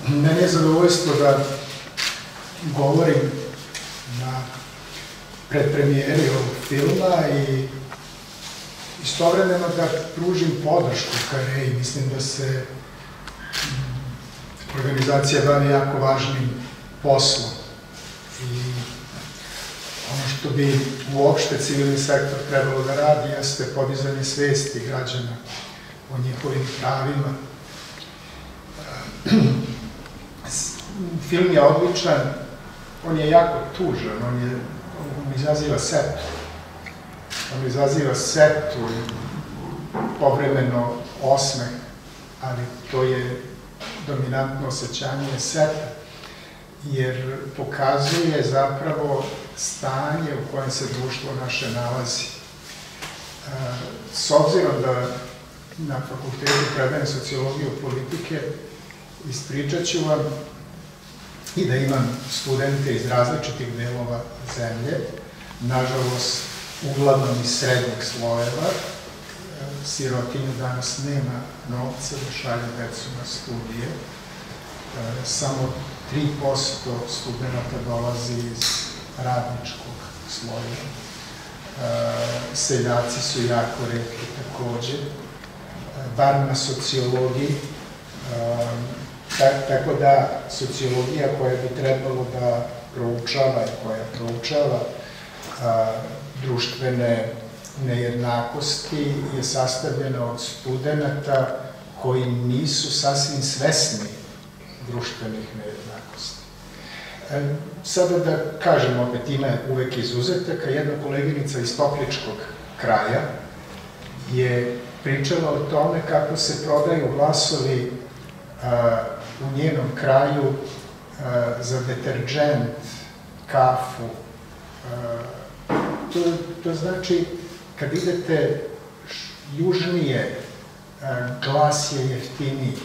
Meni je zadovoljstvo da govorim na predpremijeri ovog filma i istovremeno da pružim podršku Kareji. Mislim da se organizacija bavi jako važnim poslom i ono što bi uopšte civilni sektor trebalo da radi jeste podizanje svesti građana o njihovim pravima. Film je odličan, on je jako tužan, on izaziva setu. On izaziva setu i povremeno osmeh, ali to je dominantno osjećanje seta, jer pokazuje zapravo stanje u kojem se društvo naše nalazi. S obzirom da na fakultetu predajem sociologiju politike, ispričat ću vam i da imam studente iz različitih delova zemlje, nažalost, uglavnom iz srednjih slojeva. Sirotinja danas nema novca da šalje decu na studije. Samo 3% studenta dolazi iz radničkog sloja. Seljaci su jako retki takođe, bar na sociologiji. Tako da sociologija koja bi trebalo da proučava i koja proučava društvene nejednakosti je sastavljena od studenta koji nisu sasvim svesni društvenih nejednakosti. Sada da kažem, opet ima uvek izuzetaka, jedna koleginica iz Topličkog kraja je pričala o tome kako se prodaju glasovi u njenom kraju za deterđent, kafu. To znači, kad idete južnije, glas je jeftiniji.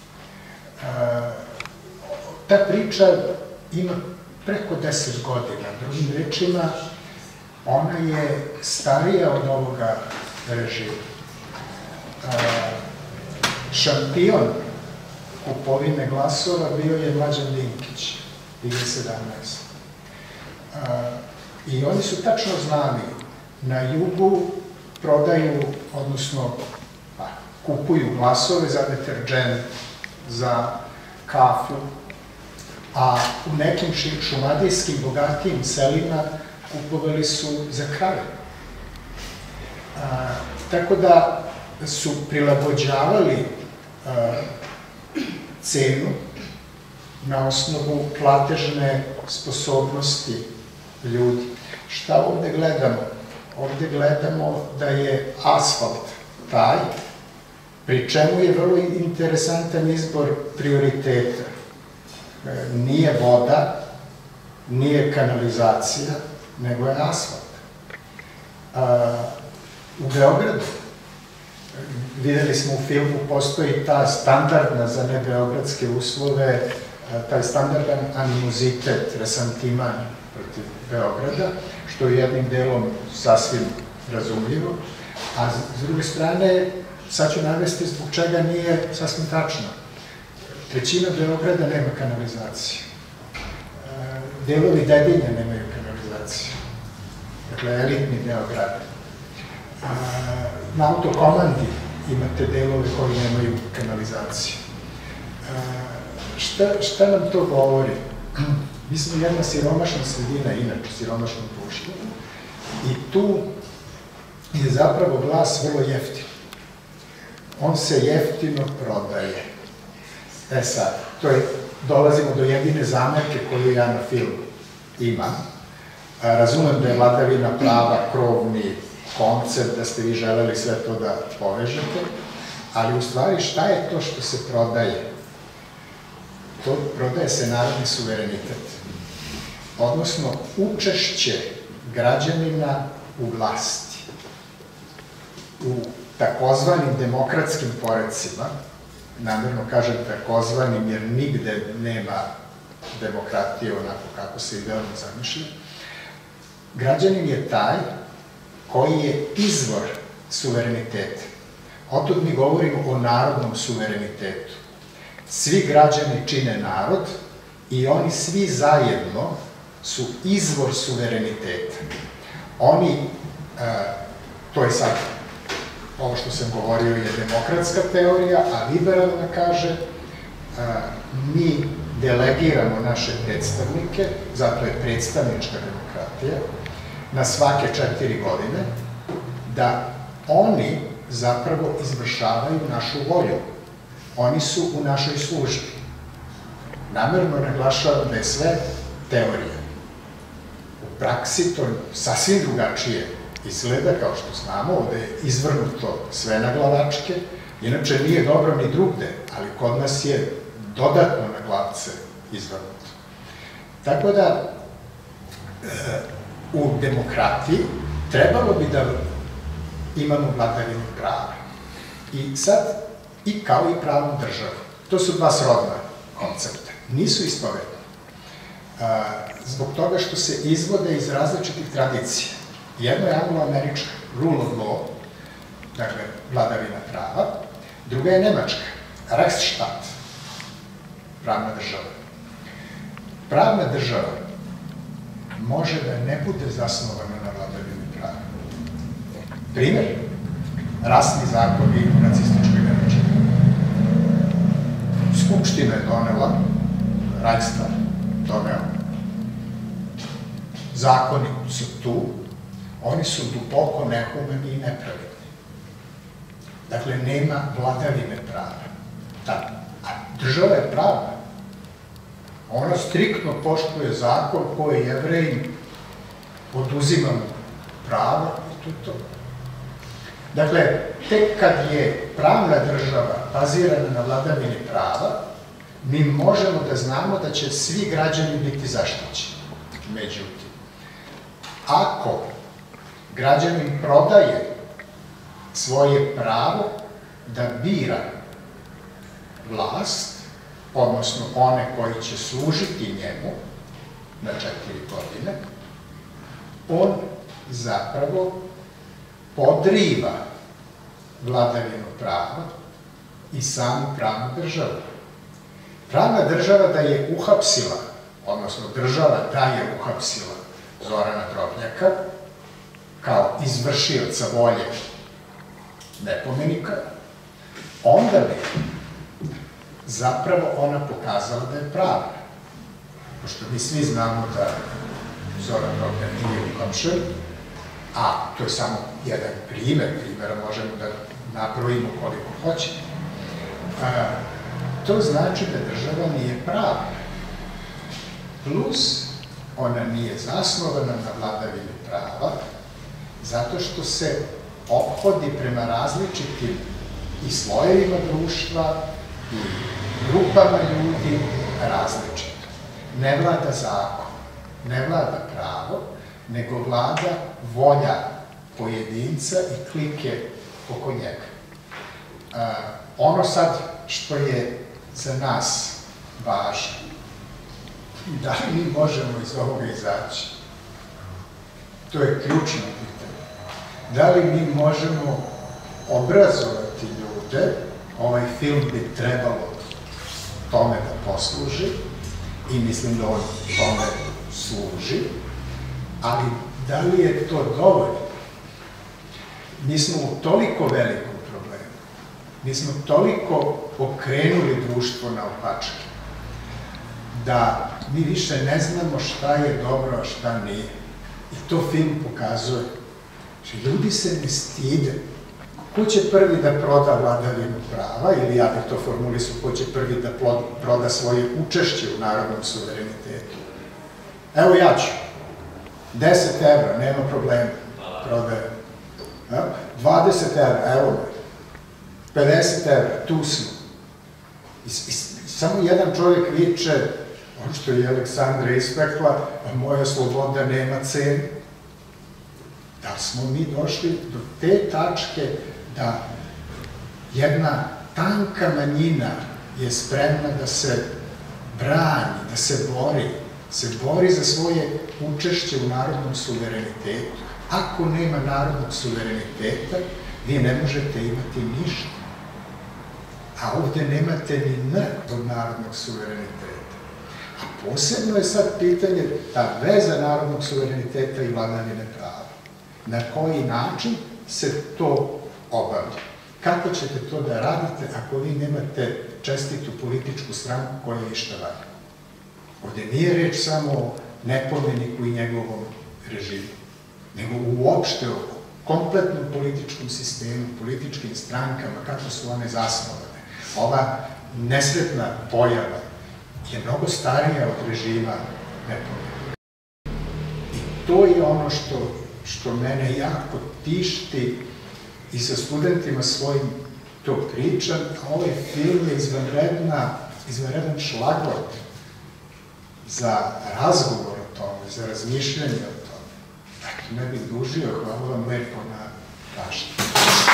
Ta priča ima preko 10 godina. Drugim rečima, ona je starija od ovoga režima. Šampion kupovine glasova bio je Mlađan Dinkić, 2017. I oni su tačno znali, na jugu prodaju, odnosno kupuju glasove za deterđent, za kafu, a u nekim šumadijskim bogatijim selima kupovali su za krave. Tako da su prilagođavali cenu na osnovu platežne sposobnosti ljudi. Šta ovde gledamo? Ovde gledamo da je asfalt taj, pri čemu je vrlo interesantan izbor prioriteta. Nije voda, nije kanalizacija, nego je asfalt. U Beogradu, videli smo u filmu, postoji ta standardna za nebeogradske uslove, taj standardan animozitet, resantiman protiv Beograda, što je jednim delom sasvim razumljivo, a s druge strane, sad ću navesti zbog čega nije sasvim tačno. Trećina Beograda nema kanalizaciju. Delovi Dedinja nemaju kanalizaciju. Dakle, elitni deo grada. Na Autokomandi imate delove koji nemaju kanalizaciju. Šta nam to govori? Mi smo jedna siromašna sredina, inače siromašno društvo, i tu je zapravo glas vrlo jeftin. On se jeftino prodaje. Sad, dolazimo do jedine zamerke koju ja na filmu imam. Razumem da je vladavina prava krovni koncept, da ste vi želeli sve to da povežete, ali u stvari šta je to što se prodaje? Prodaje se narodni suverenitet, odnosno učešće građanina u vlasti. U takozvanim demokratskim porecima, namerno kažem takozvanim jer nigde nema demokratije onako kako se idealno zamišlja, građanin je taj koji je izvor suvereniteta. Otud mi govorimo o narodnom suverenitetu. Svi građani čine narod i oni svi zajedno su izvor suvereniteta. Oni, to je sad, ovo što sam govorio je demokratska teorija, a liberalna kaže, mi delegiramo naše predstavnike, zato je predstavnička demokratija, na svake 4 godine, da oni zapravo izvršavaju našu volju. Oni su u našoj službi. Namerno naglašavam da je sve teorija. U praksi to sasvim drugačije izgleda, kao što znamo, ovde je izvrnuto sve na glavačke, inače nije dobro ni drugde, ali kod nas je dodatno na glavce izvrnuto. Tako da, u demokratiji trebalo bi da imamo vladavinu prava. I sad, i kao i pravnu državu. To su dva srodna koncepta. Nisu istovetni. Zbog toga što se izvode iz različitih tradicija. Jedno je anglo-američka, rule of law, dakle, vladavina prava. Druga je nemačka, Rechtsstaat, pravna država. Pravna država može da ne bude zasnovana na vladavini prava. Primer, rasni zakoni u nacističkoj Nemačkoj. Skupština je donela, Reichstag doneo, zakoni su tu, oni su duboko nehumani i nepravedni. Dakle, nema vladavine prava. A država je pravna. Ona striktno poštuje zakon koji Jevrejim oduzima pravo i to je to. Dakle, tek kad je pravna država bazirana na vladavini prava, mi možemo da znamo da će svi građani biti zaštićeni. Međutim, ako građanin prodaje svoje pravo da bira vlast, odnosno one koji će služiti njemu na 4 godine, on zapravo podriva vladavinu prava i samu pravnu državu. Pravna država da je uhapsila, odnosno država da je uhapsila Zorana Drobnjaka kao izvršioca volje nepomenika, onda bi zapravo ona pokazala da je pravna. Pošto mi svi znamo da Zoran Drobnjak nije uhapšen, a to je samo jedan primjera možemo da nabrojimo koliko hoćemo. To znači da država nije pravna. Plus, ona nije zasnovana na vladavini prava, zato što se ophodi prema različitim i slojevima društva i grupama ljudi različito. Ne vlada zakon, ne vlada pravo, nego vlada volja pojedinca i klike oko njega. Ono sad što je za nas važno, da li mi možemo iz ovoga izaći? To je ključno pitanje. Da li mi možemo obrazovati ljude? Ovaj film bi trebalo tome da posluži i mislim da on tome služi, ali da li je to dovoljno? Mi smo u toliko velikom problemu, mi smo toliko okrenuli društvo naopačke, da mi više ne znamo šta je dobro, a šta nije. I to film pokazuje. Ljudi se ne stide. Ko će prvi da proda vladavinu prava, ili ja bih to formulisao, ko će prvi da proda svoje učešće u narodnom suverenitetu? Evo ja ću. 10 evra, nema problema, prodaje. 20 evra, evo me. 50 evra, tu smo. Samo jedan čovjek viče, ono što je Aleksandra ispekla, moja sloboda nema cenu. Da smo mi došli do te tačke da jedna tanka manjina je spremna da se brani, da se bori za svoje učešće u narodnom suverenitetu. Ako nema narodnog suvereniteta, vi ne možete imati ništa. a ovde nemate ni N od narodnog suvereniteta. A posebno je sad pitanje ta veza narodnog suvereniteta i vladavine prava. Na koji način se to obavlja? Kako ćete to da radite ako vi nemate čestitu političku stranku koja je išta valja? Ovde nije reč samo o Nepomeniku i njegovom režimu, nego uopšte o kompletnom političkom sistemu, političkim strankama, kako su one zasnovane. Ova nesretna pojava je mnogo starija od režima Nepomenika. I to je ono što mene jako tišti i sa studentima svojim to pričam. Ovaj film je izvanredan šlagvort za razgovor o tome, za razmišljanje o tome. Dakle, ne bih dužio, hvala vam lepo na pažnji.